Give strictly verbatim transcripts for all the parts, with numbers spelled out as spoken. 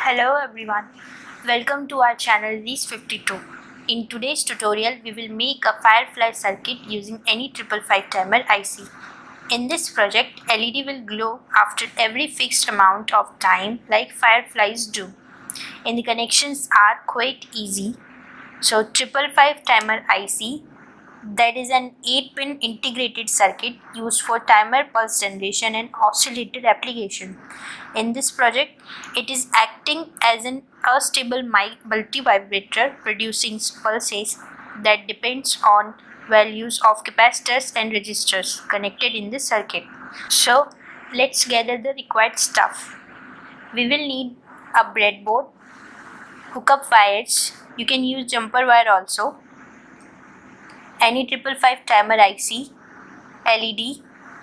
Hello everyone, welcome to our channel N E fifty-five. In today's tutorial, we will make a Firefly circuit using N E five five five timer I C. In this project, L E D will glow after every fixed amount of time like fireflies do. And the connections are quite easy. So five five five timer I C, that is an eight pin integrated circuit used for timer pulse generation and oscillator application. In this project, it is acting as an astable multivibrator producing pulses that depends on values of capacitors and resistors connected in the circuit. So let's gather the required stuff. We will need a breadboard, hookup wires, you can use jumper wire also, N E five five five timer I C, L E D,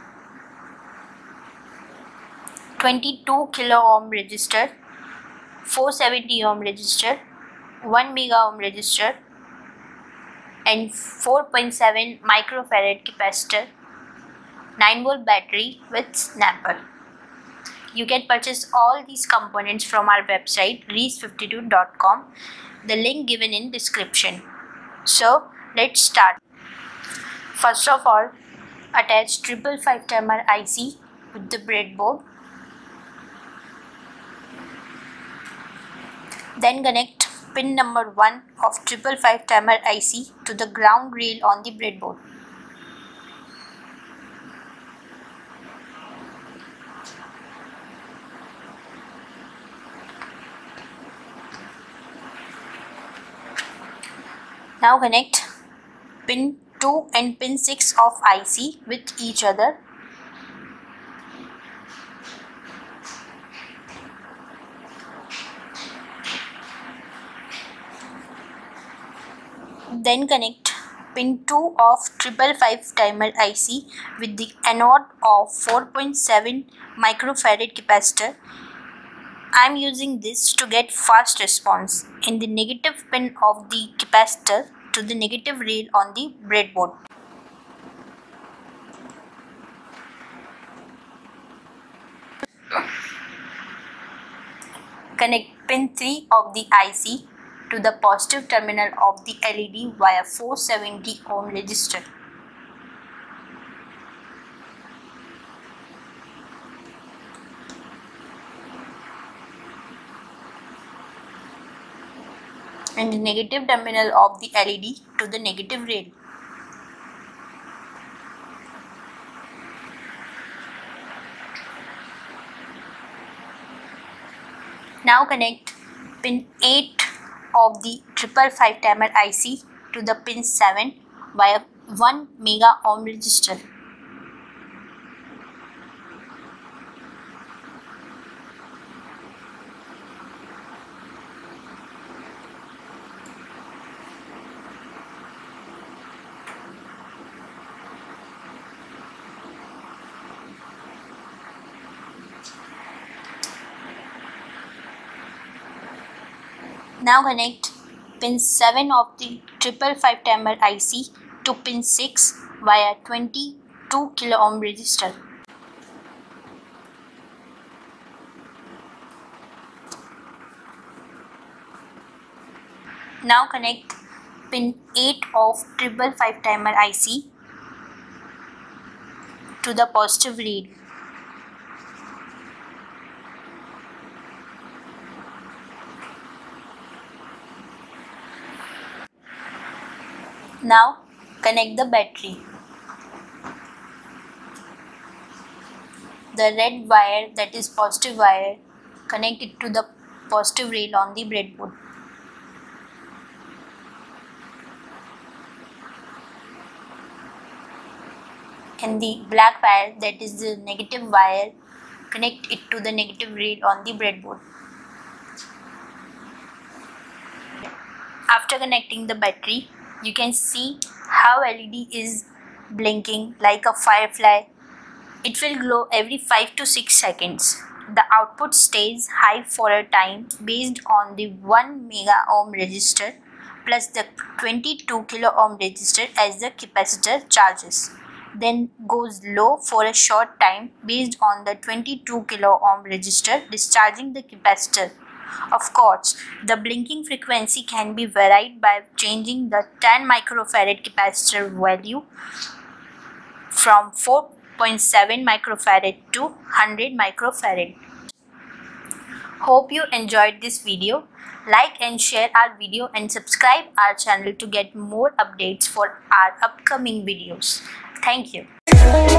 twenty-two kilo ohm resistor, four seventy ohm resistor, one mega ohm resistor, and four point seven microfarad capacitor, nine volt battery with snapper. You can purchase all these components from our website N E fifty-two dot com, the link given in description. So let's start. First of all, attach five five five timer I C with the breadboard. Then connect pin number one of five five five timer I C to the ground rail on the breadboard. Now connect pin two and pin six of I C with each other. Then connect pin two of five five five timer I C with the anode of four point seven microfarad capacitor. I am using this to get fast response in the negative pin of the capacitor to the negative rail on the breadboard. Connect pin three of the I C to the positive terminal of the L E D via four seventy ohm resistor. And the negative terminal of the L E D to the negative rail. Now connect pin eight of the five five five timer I C to the pin seven via one mega ohm resistor. Now connect pin seven of the five five five timer I C to pin six via twenty-two kilo ohm resistor. Now connect pin eight of five five five timer I C to the positive rail. Now connect the battery. The red wire, that is positive wire, connect it to the positive rail on the breadboard. And the black wire, that is the negative wire, connect it to the negative rail on the breadboard. After connecting the battery, you can see how L E D is blinking like a firefly. It will glow every five to six seconds. The output stays high for a time based on the one mega ohm resistor plus the twenty-two kilo ohm resistor as the capacitor charges. Then goes low for a short time based on the twenty-two kilo ohm resistor discharging the capacitor. Of course, the blinking frequency can be varied by changing the ten microfarad capacitor value from four point seven microfarad to one hundred microfarad. Hope you enjoyed this video. Like and share our video and subscribe our channel to get more updates for our upcoming videos. Thank you.